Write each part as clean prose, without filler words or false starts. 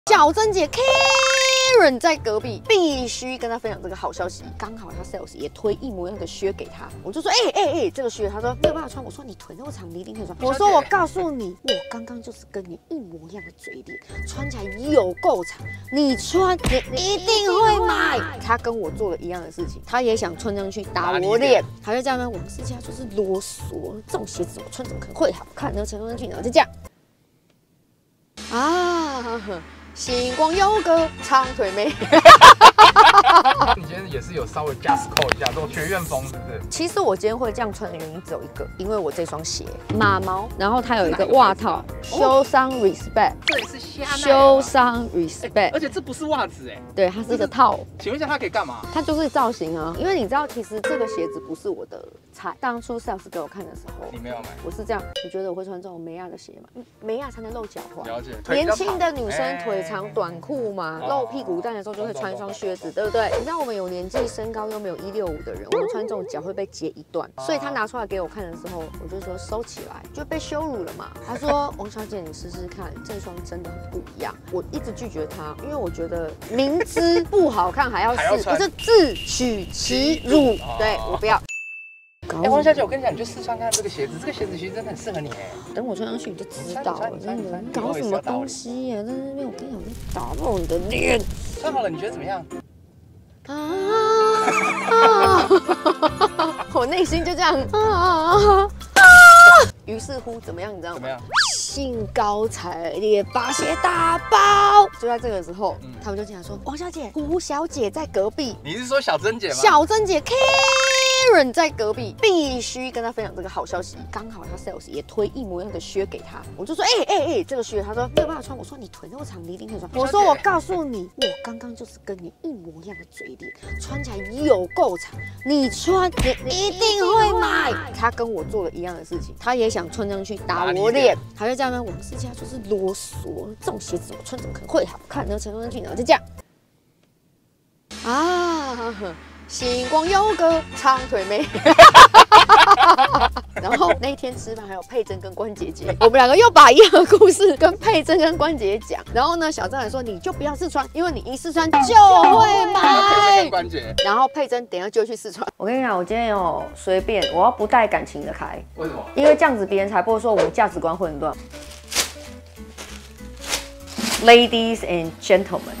小珍姐 Karen 在隔壁，必须跟她分享这个好消息。刚好她 sales 也推一模一样的靴给她，我就说这个靴，她说没有办法穿。我说你腿那么长，你一定可以穿。我说我告诉你，我刚刚就是跟你一模一样的嘴脸，穿起来有够长，你穿你一定会买。她跟我做了一样的事情，她也想穿上去打我脸，她就这样呢。王思佳就是啰嗦，这种鞋子我穿怎么可能会好看呢？穿上去然后就这样啊。星光优哥长腿妹， 你今天也是有稍微 just call 一下，这种学院风是不是？ 其实我今天会这样穿的原因只有一个，因为我这双鞋马毛，然后它有一个袜套，修伤 respect， 这也是虾奈。 修伤 respect， 而且这不是袜子哎， 对，它是一个套。 请问一下，它可以干嘛？ 它就是造型啊，因为你知道，其实这个鞋子不是我的菜。当初 sales 给我看的时候， 你没有买， 我是这样，你觉得我会穿这种梅亚的鞋吗？梅亚才能露脚踝。 了解。 年轻的女生腿长短裤嘛，露屁股蛋的时候就会穿一双靴子，对不对？你知道我们有年纪、身高又没有165的人，我们穿这种脚会被截一段，所以他拿出来给我看的时候，我就说收起来，就被羞辱了嘛。他说王小姐，你试试看，这双真的很不一样。我一直拒绝他，因为我觉得明知不好看还要试，不是自取其辱。对我不要。 王小姐，我跟你讲，你就试穿看这个鞋子，这个鞋子其实真的很适合你哎。 等我穿上去你就知道了，真的搞什么东西呀？在那边我跟你讲，我打爆你的脸。 穿好了，你觉得怎么样？ 我内心就这样于是乎怎么样？你知道吗？ 怎么样？ 兴高采烈把鞋打包。就在这个时候，他们就进来说：“王小姐，胡小姐在隔壁。” 你是说小珍姐吗？ 小珍姐 Karen 在隔壁，必须跟她分享这个好消息。刚好她 sales 也推一模一样的靴给她，我就说这个靴，她说没有办法穿。我说你腿那么长，你一定可以穿。我说我告诉你，我刚刚就是跟你一模一样的嘴脸，穿起来有够长，你穿你一定会买。她跟我做了一样的事情，她也想穿上去打我脸，她就这样呢。王思佳就是啰嗦，这种鞋子我穿怎么可能会好看呢？穿上去然后就这样啊。星光优哥长腿妹，然后那一天吃饭还有佩珍跟关姐姐，我们两个又把一样的故事跟佩珍跟关姐姐讲。然后呢，小张还说你就不要试穿，因为你一试穿就会买。 关姐， 然后佩珍等一下就去试穿。我跟你讲，我今天有随便，我要不带感情的开。 为什么？ 因为这样子别人才不会说我们价值观混乱。Ladies and gentlemen。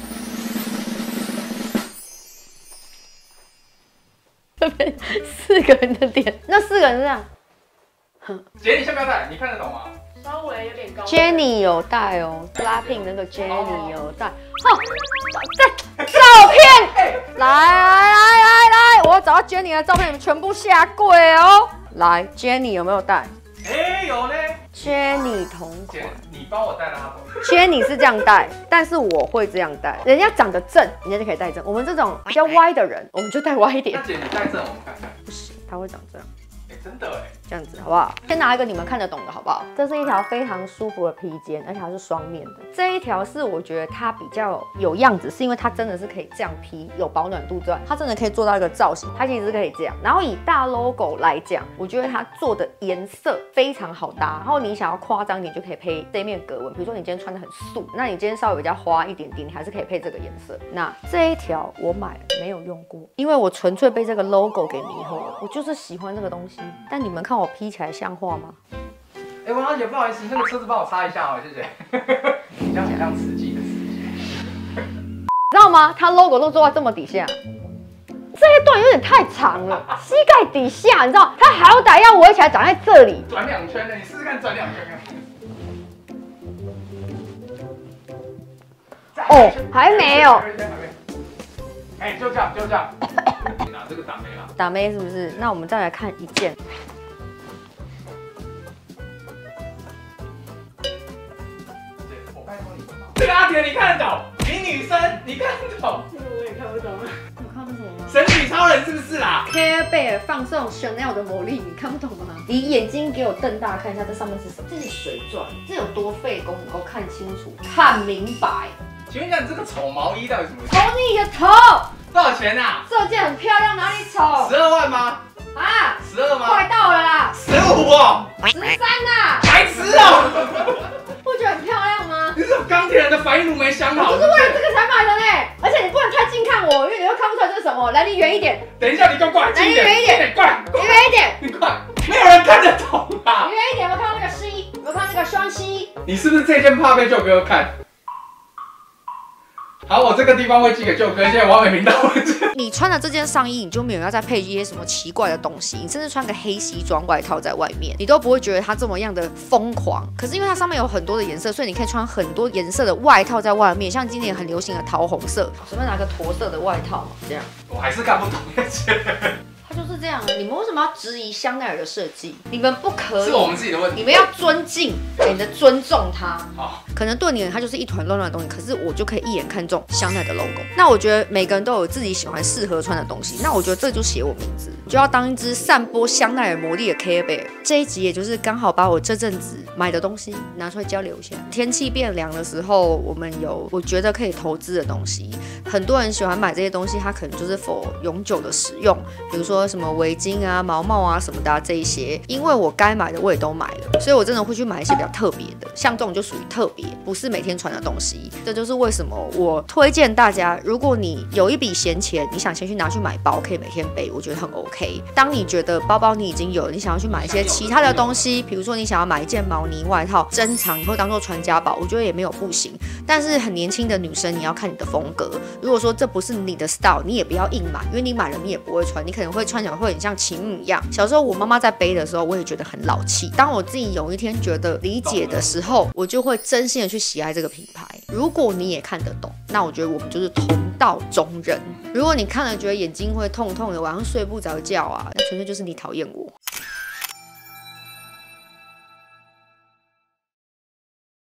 这边4个人的脸，那4个人是这样。 姐，你先不要戴，你看得懂吗？ 稍微有点高。 Jenny 有戴哦 ，Blackpink 那个 Jenny 有戴。这照片，来，我要找到 Jenny 的照片，你们全部下跪哦。来 ，Jenny 有没有戴？ 有呢。 Jenny 同款。 姐，你帮我戴了她头。 Jenny 是这样戴，但是我会这样戴。人家长得正，人家就可以戴正。我们这种比较歪的人，我们就戴歪一点。 那姐，你戴正，我们看看。 不行，他会长这样。 真的哎， 这样子好不好？先拿一个你们看得懂的好不好？这是一条非常舒服的披肩，而且它是双面的。这一条是我觉得它比较有样子，是因为它真的是可以这样披，有保暖度之外，它真的可以做到一个造型，它其实是可以这样。然后以大 logo 来讲，我觉得它做的颜色非常好搭。然后你想要夸张一点，就可以配这一面格纹。比如说你今天穿的很素，那你今天稍微比较花一点点，你还是可以配这个颜色。那这一条我买了没有用过，因为我纯粹被这个 logo 给迷惑了，我就是喜欢这个东西。但你们看我披起来像话吗？ 王小姐，不好意思，那个车子帮我擦一下哦，谢谢。你这样很像慈济的慈济， 知道吗？它 logo 都做到这么底下，这一段有点太长了，膝盖底下，你知道，它好歹要围起来长在这里。 转2圈呢，你试试看转2圈看。 哦，还没有。 哎，就这样，就这样。你拿这个打妹啦。 打妹是不是？那我们再来看一件。 我拜托你们。这个阿田你看得懂？你女生你看得懂？ 这个我也看不懂。 你看不懂吗？ 神女超人是不是啦 ？Care Bear 放送 Chanel 的魔力，你看不懂吗？你眼睛给我瞪大看一下，这上面是什么？这是水钻，这有多费工，能够看清楚、看明白。 请问一下，你这个丑毛衣到底什么？ 瞅你的头！ 多少钱啊？ 这件很漂亮，哪里丑 ？12万吗？ 啊 ？12吗？ 快到了啦！ 15哦！ 13啊！ 白痴哦！ 不觉得很漂亮吗？ 吗？ 你是钢铁人的反应炉没想好， 我是为了这个才买的呢。而且你不能太近看我，因为你又看不出来这是什么。来，离远一点。 等一下，你给我过来近一点， 远一点， 过来， 离远一点， 你快，没有人看得懂啊！ 离远一点。有没有看到那个 C？ 有没有看到那个双 C？ 你是不是这件怕被舅哥看？好，我这个地方会寄给舅哥，现在王伟明到位置。 你穿的这件上衣，你就没有要再配一些什么奇怪的东西，你甚至穿个黑西装外套在外面，你都不会觉得它这么样的疯狂。可是因为它上面有很多的颜色，所以你可以穿很多颜色的外套在外面，像今年很流行的桃红色，随便拿个驼色的外套，这样。 我还是看不懂那些。 它就是这样，你们为什么要质疑香奈儿的设计？你们不可以， 是我们自己的问题。 你们要尊敬，你的尊重它。 好， 可能对你它就是一团乱乱的东西，可是我就可以一眼看中香奈儿的 logo。那我觉得每个人都有自己喜欢适合穿的东西，那我觉得这就写我名字，就要当一只散播香奈儿魔力的 Care Bear。这一集也就是刚好把我这阵子买的东西拿出来交流一下。天气变凉的时候，我们有我觉得可以投资的东西。很多人喜欢买这些东西，它可能就是 for 永久的使用，比如说什么围巾啊、毛毛啊什么的这一些。因为我该买的我也都买了，所以我真的会去买一些比较特别的，像这种就属于特别，不是每天穿的东西。这就是为什么我推荐大家，如果你有一笔闲钱，你想先去拿去买包，可以每天背，我觉得很 OK。当你觉得包包你已经有了，你想要去买一些其他的东西，比如说你想要买一件毛呢外套珍藏，以后当做传家宝，我觉得也没有不行。但是很年轻的女生，你要看你的风格。如果说这不是你的 style， 你也不要硬买，因为你买了你也不会穿，你可能会穿起来会很像秦母一样。小时候我妈妈在背的时候，我也觉得很老气。当我自己有一天觉得理解的时候，我就会真心的去喜爱这个品牌。如果你也看得懂，那我觉得我们就是同道中人。如果你看了觉得眼睛会痛痛的，晚上睡不着觉啊，那纯粹就是你讨厌我。